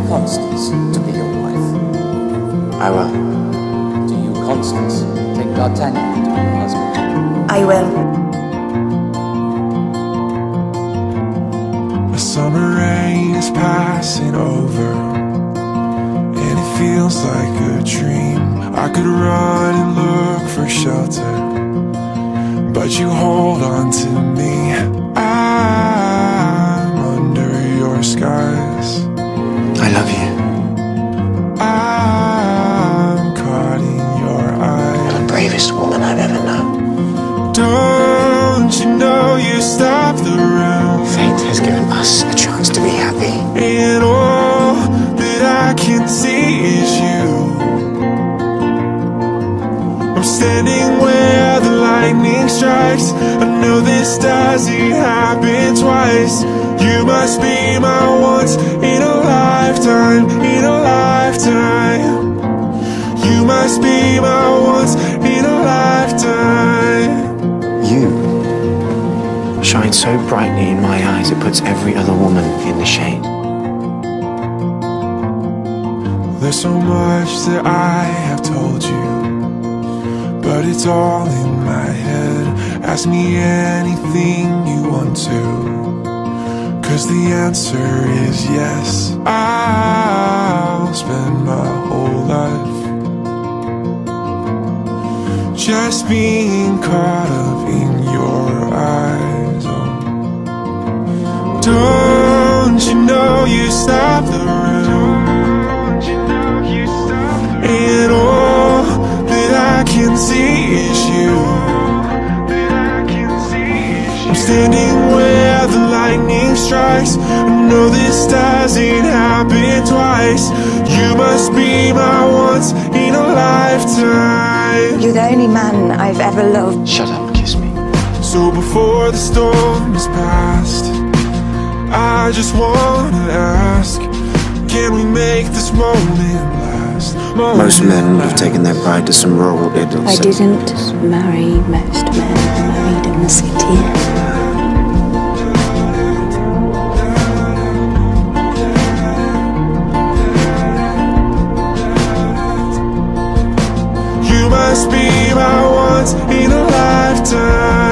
Constance to be your wife? I will. Do you, Constance, take D'Artagnan to be your husband? I will. A summer rain is passing over, and it feels like a dream. I could run and look for shelter, but you hold on to me. I'm under your skies. I love you. I'm caught in your eyes. You're the bravest woman I've ever known. Don't you know you stopped the room? Fate has given us a chance to be happy. And all that I can see is you. I'm standing where the lightning strikes. I know this doesn't happen twice. You must be my once in a lifetime, in a lifetime. You must be my once in a lifetime. You shine so brightly in my eyes it puts every other woman in the shade. There's so much that I have told you, but it's all in my head. Ask me anything you want to, 'cause the answer is yes. I'll spend my whole life just being caught up in your eyes. Oh. Don't you know you stopped the room? And all that I can see is you. I'm standing where the lightning strikes. I know this doesn't happen twice. You must be my once in a lifetime. You're the only man I've ever loved. Shut up, kiss me. So before the storm is past, I just wanna ask, can we make this moment last? Most men would have taken their bride to some rural idyll. I didn't marry most men married in the city. You must be my once in a lifetime.